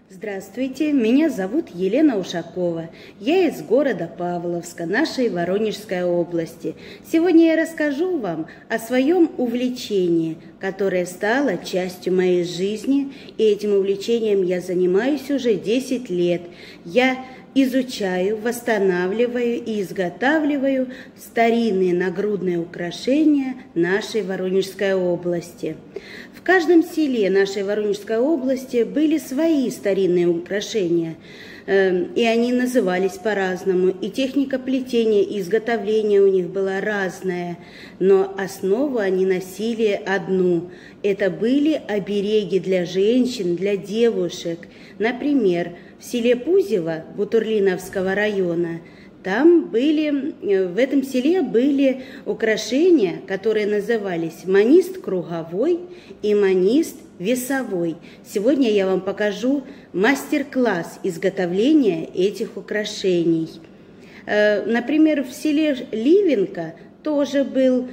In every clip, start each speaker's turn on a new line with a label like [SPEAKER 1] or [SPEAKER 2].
[SPEAKER 1] Здравствуйте, меня зовут Елена Ушакова. Я из города Павловска, нашей Воронежской области. Сегодня я расскажу вам о своем увлечении, которое стало частью моей жизни, и этим увлечением я занимаюсь уже 10 лет. Я изучаю, восстанавливаю и изготавливаю старинные нагрудные украшения нашей Воронежской области. В каждом селе нашей Воронежской области были свои старинные украшения, и они назывались по-разному, и техника плетения и изготовления у них была разная, но основу они носили одну. Это были обереги для женщин, для девушек. Например, в селе Пузево Бутурлиновского района в этом селе были украшения, которые назывались манист круговой и манист весовой. Сегодня я вам покажу мастер-класс изготовления этих украшений. Например, в селе Ливенка тоже был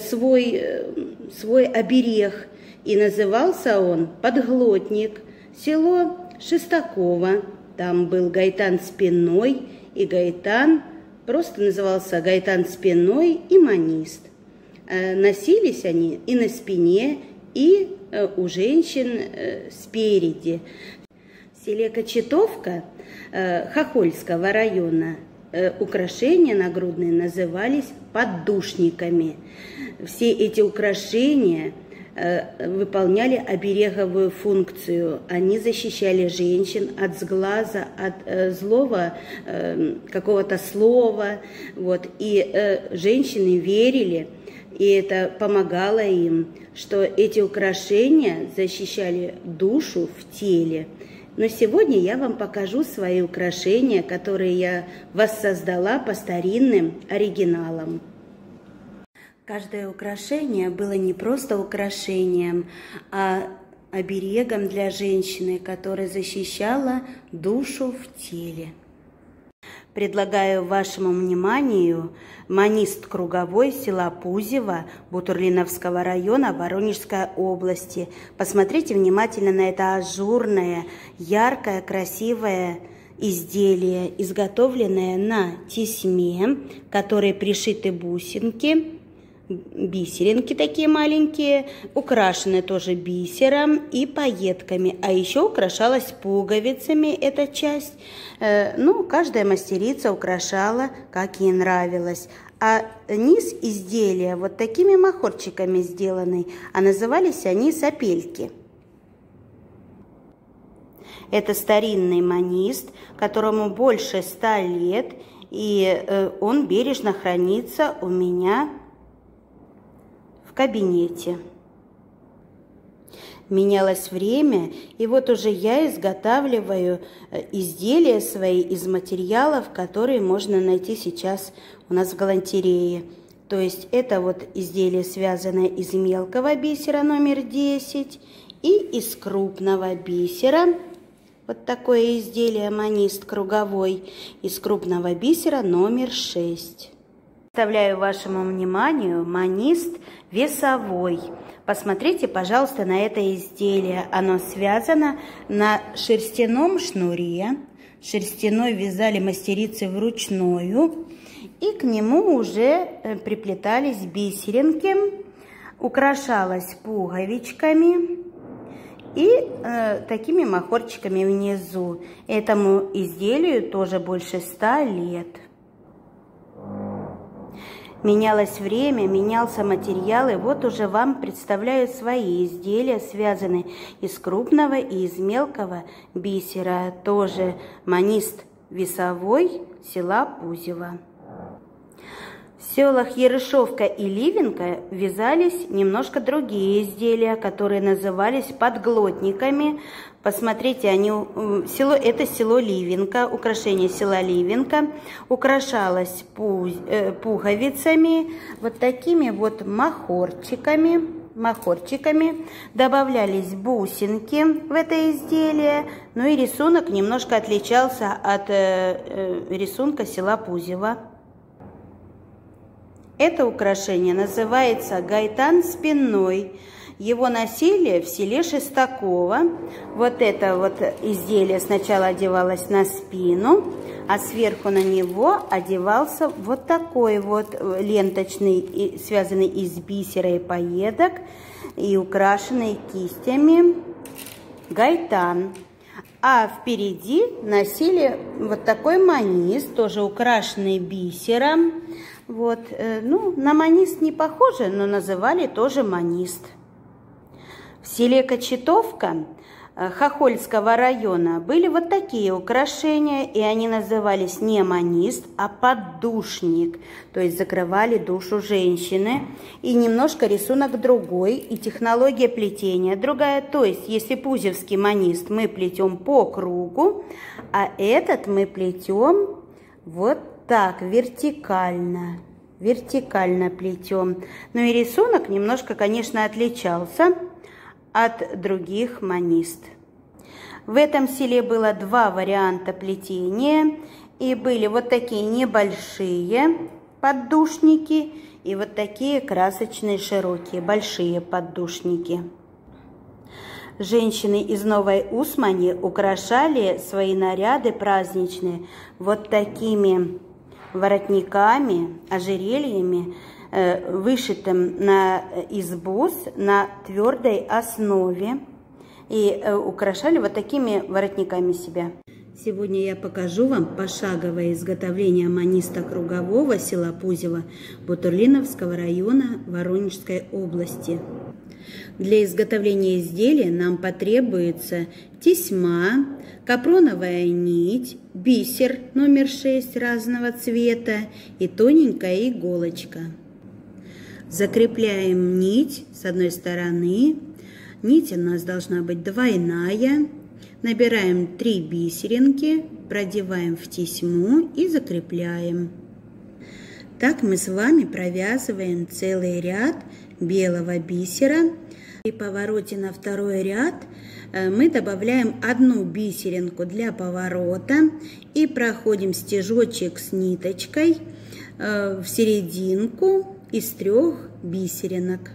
[SPEAKER 1] свой оберег, и назывался он подглотник. Село Шестаково, там был гайтан спинной, и гайтан просто назывался гайтан спинной и манист. Носились они и на спине, и у женщин спереди. В селе Кочетовка Хохольского района украшения нагрудные назывались поддушниками. Все эти украшения выполняли обереговую функцию. Они защищали женщин от сглаза, от злого какого-то слова. И женщины верили, и это помогало им, что эти украшения защищали душу в теле. Но сегодня я вам покажу свои украшения, которые я воссоздала по старинным оригиналам. Каждое украшение было не просто украшением, а оберегом для женщины, которая защищала душу в теле. Предлагаю вашему вниманию манист круговой села Пузево Бутурлиновского района Воронежской области. Посмотрите внимательно на это ажурное, яркое, красивое изделие, изготовленное на тесьме, к которой пришиты бусинки, бисеринки такие маленькие, украшены тоже бисером и пайетками, а еще украшалась пуговицами эта часть. Каждая мастерица украшала, как ей нравилось. А низ изделия вот такими махорчиками сделанный, а назывались они сапельки. Это старинный манист, которому больше 100 лет, и он бережно хранится у меня в кабинете. Менялось время, и вот уже я изготавливаю изделия свои из материалов, которые можно найти сейчас у нас в галантерее. То есть это вот изделие, связанное из мелкого бисера номер 10 и из крупного бисера. Вот такое изделие манист круговой из крупного бисера номер 6. Представляю вашему вниманию манист весовой. Посмотрите, пожалуйста, на это изделие. Оно связано на шерстяном шнуре. Шерстяной вязали мастерицы вручную. И к нему уже приплетались бисеринки. Украшалось пуговичками и такими махорчиками внизу. Этому изделию тоже больше 100 лет. Менялось время, менялся материал, и вот уже вам представляю свои изделия, связанные из крупного и из мелкого бисера. Тоже манист весовой села Пузево. В селах Ерышовка и Ливенка вязались немножко другие изделия, которые назывались подглотниками. Посмотрите, это село Ливенка, украшение села Ливенка украшалось пуговицами, вот такими вот махорчиками, добавлялись бусинки в это изделие, и рисунок немножко отличался от рисунка села Пузево. Это украшение называется гайтан спинной. Его носили в селе Шестаково. Вот это вот изделие сначала одевалось на спину, а сверху на него одевался вот такой вот ленточный, связанный из бисера и пайеток и украшенный кистями гайтан. А впереди носили вот такой манист, тоже украшенный бисером. Вот, ну, на манист не похоже, но называли тоже манист. В селе Кочетовка Хохольского района были вот такие украшения, и они назывались не манист, а поддушник, то есть закрывали душу женщины, и немножко рисунок другой, и технология плетения другая, то есть если пузевский манист мы плетем по кругу, а этот мы плетем вот так, вертикально плетем. Ну и рисунок немножко, конечно, отличался от других манист. В этом селе было два варианта плетения, и были вот такие небольшие поддушники и вот такие красочные широкие большие поддушники. Женщины из Новой Усмани украшали свои наряды праздничные вот такими воротниками, ожерельями, вышитым из бус на твердой основе, и украшали вот такими воротниками себя. Сегодня я покажу вам пошаговое изготовление маниста кругового села Пузево Бутурлиновского района Воронежской области. Для изготовления изделия нам потребуется тесьма, капроновая нить, бисер номер 6 разного цвета и тоненькая иголочка. Закрепляем нить с одной стороны. Нить у нас должна быть двойная. Набираем 3 бисеринки, продеваем в тесьму и закрепляем. Так мы с вами провязываем целый ряд белого бисера. При повороте на второй ряд мы добавляем 1 бисеринку для поворота и проходим стежочек с ниточкой в серединку из 3 бисеринок.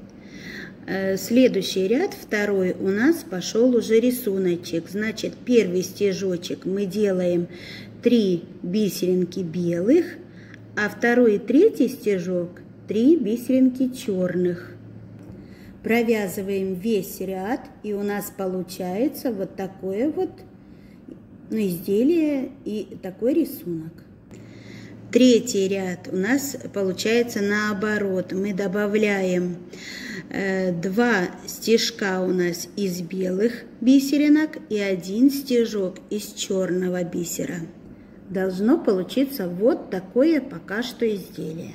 [SPEAKER 1] Следующий ряд, второй, у нас пошел уже рисуночек. Значит, первый стежочек мы делаем 3 бисеринки белых, а второй и третий стежок 3 бисеринки черных. Провязываем весь ряд, и у нас получается вот такое вот изделие и такой рисунок. Третий ряд у нас получается наоборот. Мы добавляем 2 стежка у нас из белых бисеринок и 1 стежок из черного бисера. Должно получиться вот такое пока что изделие.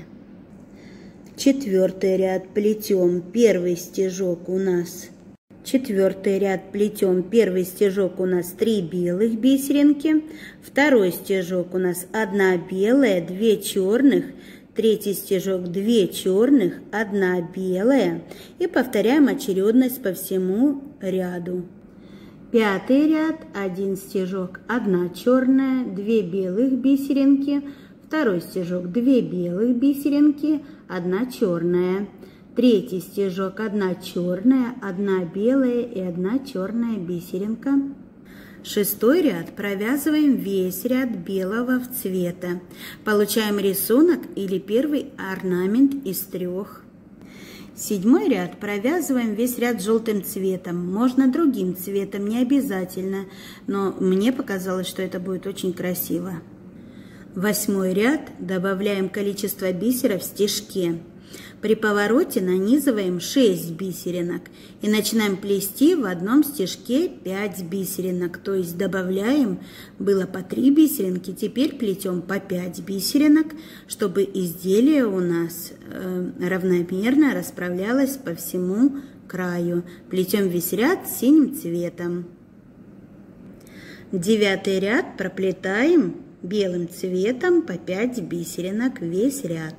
[SPEAKER 1] Четвертый ряд плетем первый стежок у нас. Четвертый ряд плетем первый стежок у нас 3 белых бисеринки, второй стежок у нас 1 белая, 2 черных, третий стежок 2 черных, 1 белая, и повторяем очередность по всему ряду. Пятый ряд, 1 стежок, 1 черная, 2 белых бисеринки, второй стежок 2 белых бисеринки, 1 черная. Третий стежок 1 черная, 1 белая и 1 черная бисеринка. Шестой ряд провязываем весь ряд белого цвета. Получаем рисунок или первый орнамент из 3. Седьмой ряд провязываем весь ряд желтым цветом. Можно другим цветом, не обязательно, но мне показалось, что это будет очень красиво. Восьмой ряд добавляем количество бисера в стежке. При повороте нанизываем 6 бисеринок и начинаем плести в одном стежке 5 бисеринок. То есть добавляем, было по 3 бисеринки, теперь плетем по 5 бисеринок, чтобы изделие у нас равномерно расправлялось по всему краю. Плетем весь ряд синим цветом. 9 ряд проплетаем белым цветом по 5 бисеринок весь ряд.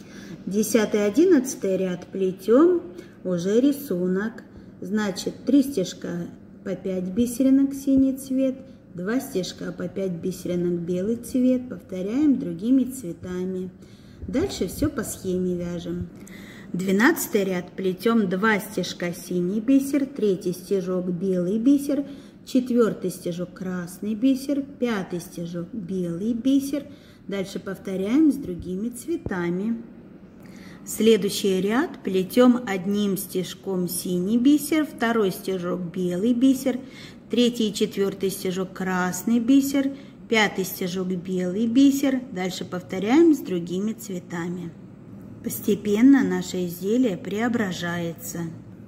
[SPEAKER 1] 10-11 ряд плетем уже рисунок. Значит, 3 стежка по 5 бисеринок синий цвет, 2 стежка по 5 бисеринок белый цвет. Повторяем другими цветами. Дальше все по схеме вяжем. 12 ряд плетем 2 стежка синий бисер, 3 стежок белый бисер, 4 стежок красный бисер, 5 стежок белый бисер. Дальше повторяем с другими цветами. Следующий ряд плетем 1 стежком синий бисер, 2 стежок белый бисер, 3 и 4 стежок красный бисер, 5 стежок белый бисер. Дальше повторяем с другими цветами. Постепенно наше изделие преображается.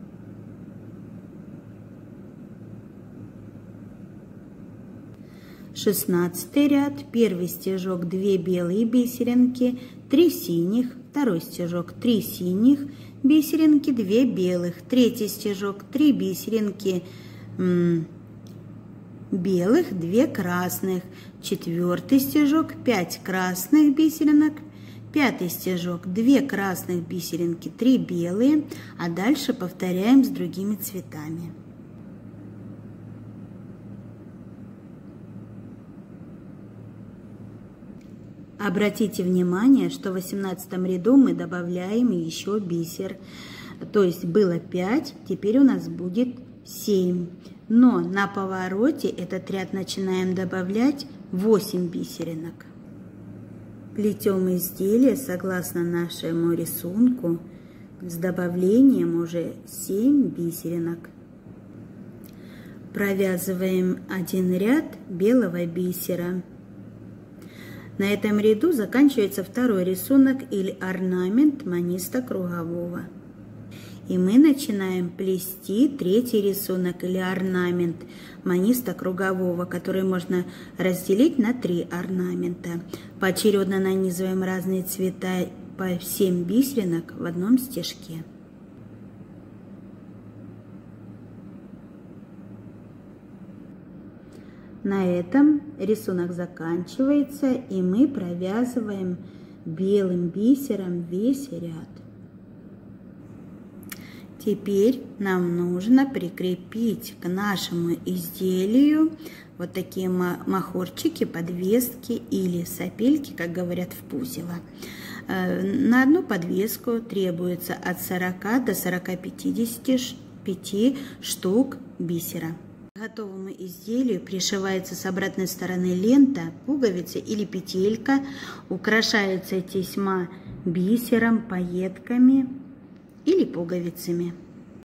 [SPEAKER 1] Шестнадцатый ряд, 1 стежок 2 белые бисеринки, 3 синих, 2 стежок 3 синих бисеринки, 2 белых, 3 стежок 3 бисеринки белых, 2 красных, 4 стежок 5 красных бисеринок, 5 стежок 2 красных бисеринки, 3 белые, а дальше повторяем с другими цветами. Обратите внимание, что в 18 ряду мы добавляем еще бисер. То есть было 5, теперь у нас будет 7. Но на повороте этот ряд начинаем добавлять 8 бисеринок. Плетем изделие согласно нашему рисунку с добавлением уже 7 бисеринок. Провязываем один ряд белого бисера. На этом ряду заканчивается второй рисунок или орнамент маниста кругового. И мы начинаем плести третий рисунок или орнамент маниста кругового, который можно разделить на 3 орнамента. Поочередно нанизываем разные цвета по 7 бисеринок в одном стежке. На этом рисунок заканчивается, и мы провязываем белым бисером весь ряд. Теперь нам нужно прикрепить к нашему изделию вот такие махорчики, подвески или сапельки, как говорят в Пузево. На одну подвеску требуется от 40 до 40-50 штук бисера. К готовому изделию пришивается с обратной стороны лента, пуговица или петелька, украшается тесьма бисером, пайетками или пуговицами.